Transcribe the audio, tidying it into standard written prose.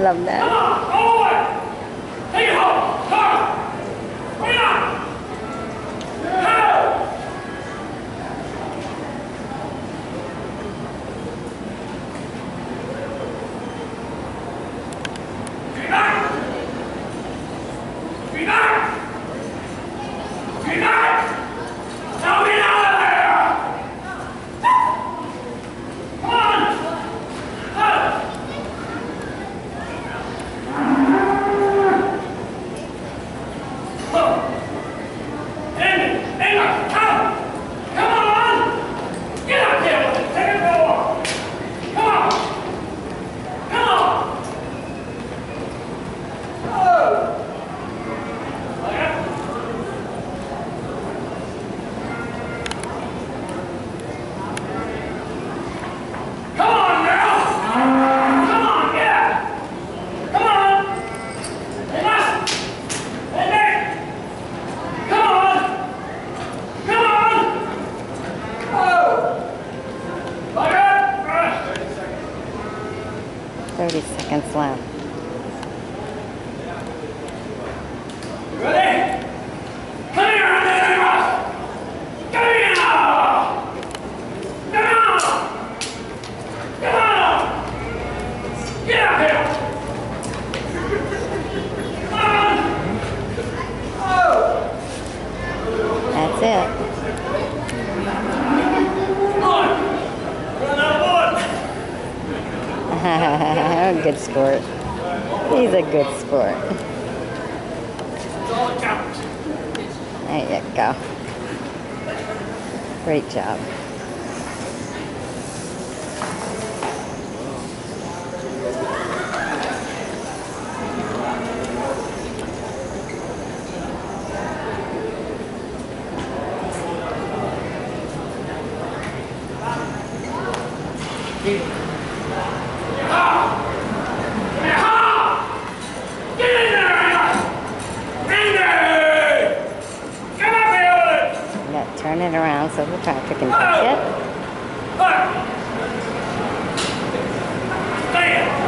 love that. Come on, all the way. Take it home. Come. Bring it on. Go. Get back. Get back. Get back. Now get out of there. Come on. Go. Seconds left. Ready? Come here, Andrea! Come here now! Come on! Come on! Get out here! Come on! Oh! That's it. Good sport. He's a good sport. There you go. Great job. Turn it around so the tractor can touch it. Stay.